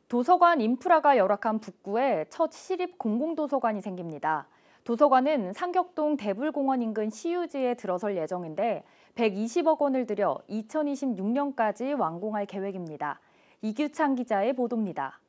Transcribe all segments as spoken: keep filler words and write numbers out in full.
도서관 인프라가 열악한 북구에 첫 시립 공공도서관이 생깁니다. 도서관은 상격동 대불공원 인근 시유지에 들어설 예정인데 백이십억 원을 들여 이천이십육 년까지 완공할 계획입니다. 이규창 기자의 보도입니다.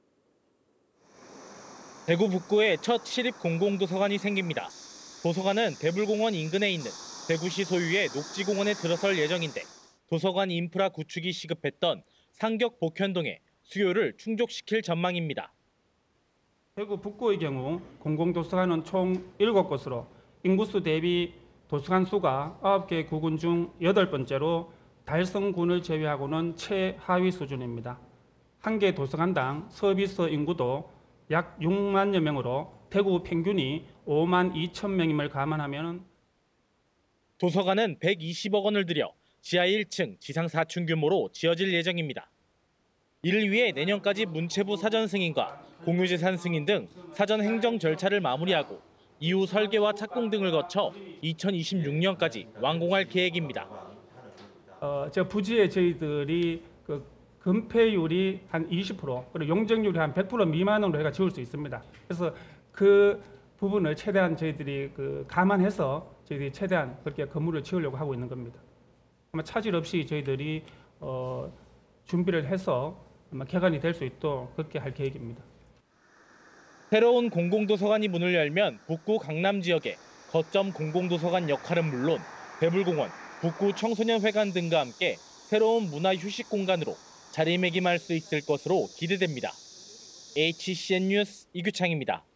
대구 북구에 첫 시립 공공도서관이 생깁니다. 도서관은 대불공원 인근에 있는 대구시 소유의 녹지공원에 들어설 예정인데 도서관 인프라 구축이 시급했던 상격 복현동에 수요를 충족시킬 전망입니다. 대구 북구의 경우 공공도서관은 총 일곱 곳으로 인구수 대비 도서관 수가 아홉 개 구군 중 여덟 번째로 달성군을 제외하고는 최하위 수준입니다. 한 개 도서관당 서비스 인구도 약 육만여 명으로 대구 평균이 오만 이천 명임을 감안하면 도서관은 백이십억 원을 들여 지하 일 층, 지상 사 층 규모로 지어질 예정입니다. 이를 위해 내년까지 문체부 사전 승인과 공유재산 승인 등 사전 행정 절차를 마무리하고 이후 설계와 착공 등을 거쳐 이천이십육 년까지 완공할 계획입니다. 어, 저 부지에 저희들이 그 건폐율이 한 이십 퍼센트 그리고 용적률이 한 백 퍼센트 미만으로 해가 지을 수 있습니다. 그래서 그 부분을 최대한 저희들이 그 감안해서 저희들이 최대한 그렇게 건물을 지으려고 하고 있는 겁니다. 아마 차질 없이 저희들이 어, 준비를 해서 아마 개관이 될 수 있도록 그렇게 할 계획입니다. 새로운 공공도서관이 문을 열면 북구 강남 지역의 거점 공공도서관 역할은 물론 대불공원, 북구 청소년회관 등과 함께 새로운 문화 휴식 공간으로 자리매김할 수 있을 것으로 기대됩니다. 에이치씨엔 뉴스 이규창입니다.